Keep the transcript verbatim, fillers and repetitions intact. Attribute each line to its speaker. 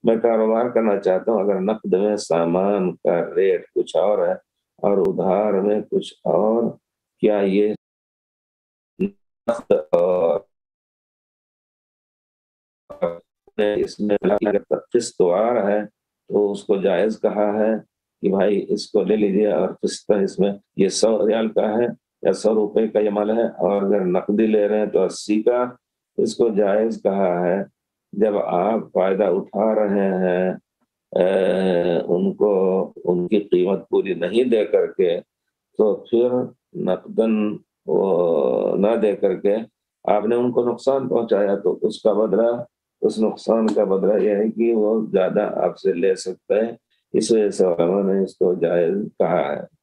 Speaker 1: मैं कारोबार करना चाहता हूँ, अगर नकद में सामान का रेट कुछ और है और उधार में कुछ और, क्या ये नकद और इसमें किस्त तो आ रहा है, तो उसको जायज़ कहा है कि भाई इसको ले लीजिए और किस्त इसमें ये सौ रियाल का है या सौ रुपए का ये माल है, और अगर नकदी ले रहे हैं तो अस्सी का, इसको जायज़ कहा है। जब आप फ़ायदा उठा रहे हैं अ, उनको उनकी कीमत पूरी नहीं दे कर के, तो फिर नकदन वो ना दे कर के आपने उनको नुकसान पहुँचाया, तो उसका बदला उस नुकसान का बदला ये है कि वो ज़्यादा आपसे ले सकते हैं। इस वजह से उलमा ने इसको जायज़ कहा है।